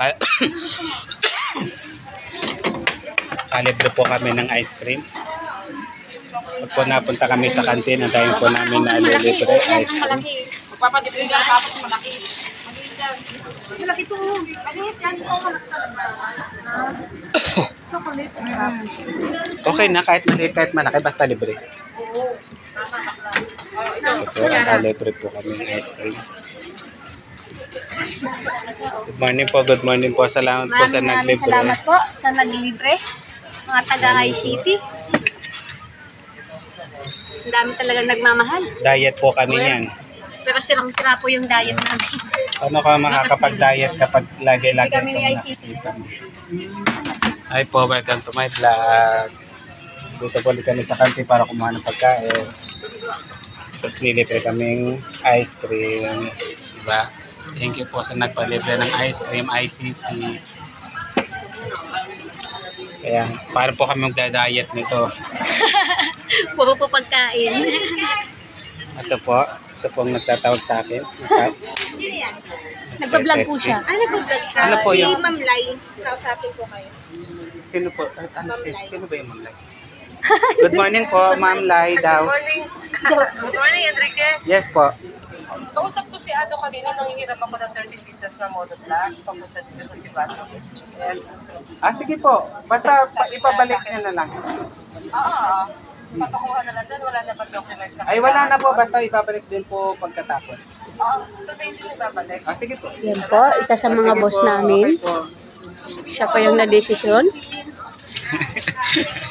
Ka Kalibre po kami ng ice cream. Pag po napunta kami sa kantin, ang tayo po namin na libre ice cream. Magpapadibre ka tapos malaki. Malaki ito. Maliit yan. Ito malaki talaga. Chocolate. Okay na, kahit maliit, kahit malaki, basta libre. Oo. Ito po, libre po kami ng ice cream. Good morning po. Salamat po sa naglibre. Salamat po sa naglibre. Mga taga-ICT. Ang dami talagang nagmamahal. Diet po kami niyan. Pero sirang-sira po yung diet namin. Ano ka makakapag-diet kapag lagi-lagi Kami ni itong ICT. nakikita mo? Hi po, welcome to my vlog. Dito po ulit kami sa kantin para kumuha ng pagkain. Tapos nilibre kaming ice cream. Diba? Thank you po sa nagpalibre ng ice cream, ICT. Kaya, para po kami magda-diet nito. Puro po pagkain. Ito po ang nagtatawag sa akin. Nagpa-vlog po siya. Ay, nag-vlog ka. Ano po Si yun? Ma'am Lai. Kausapin ko kayo. Sino po? Sino ba yung Ma'am Lai? Good morning po, Ma'am Lai daw. Good morning, Enrique. Yes po. Kausap ko si Ado kanina, nangingiram ako ng 30 pieces na monoblock papunta dito sa Sibato. Yes. Sige po. Basta ipabalik niyo na lang. Papakuha na lang doon, wala na ba documents na? Ay, wala na po. Basta ibabalik din po pagkatapos. Today din ibabalik. Sige po. Yan po, isa sa mga Sige boss po. namin. Okay po. Siya po yung na-desisyon.